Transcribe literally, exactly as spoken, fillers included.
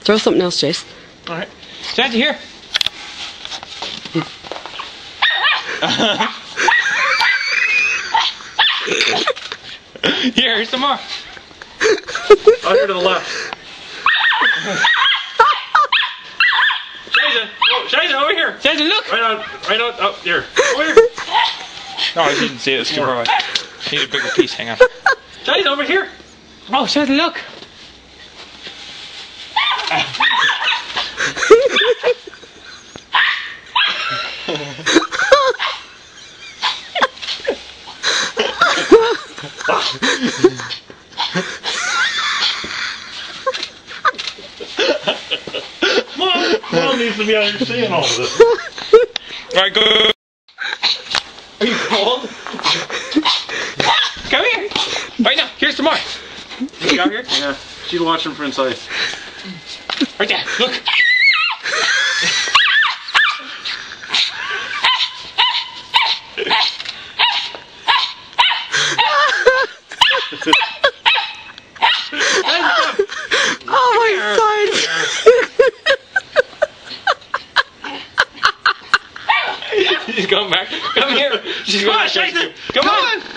Throw something else, Jace. Alright. Santa, here. Here, here's some more. Oh, here to the left. Shazen! Oh, Shazen, over here! Santa, look! Right on, right on, up here. Over here! No, I didn't see it. It's too far away. Need a bigger piece, hang on. Shazen, over here! Oh, Santa, look! Mom, Mom needs to be out here seeing all of this. Alright, go. Are you cold? Come here! Right now, here's some more. You out here? Yeah, she's watching for inside. Right there, look! Oh my God! She's going back. Come here. She's going Come on, to shake Shazen. you. Come, Come on. on.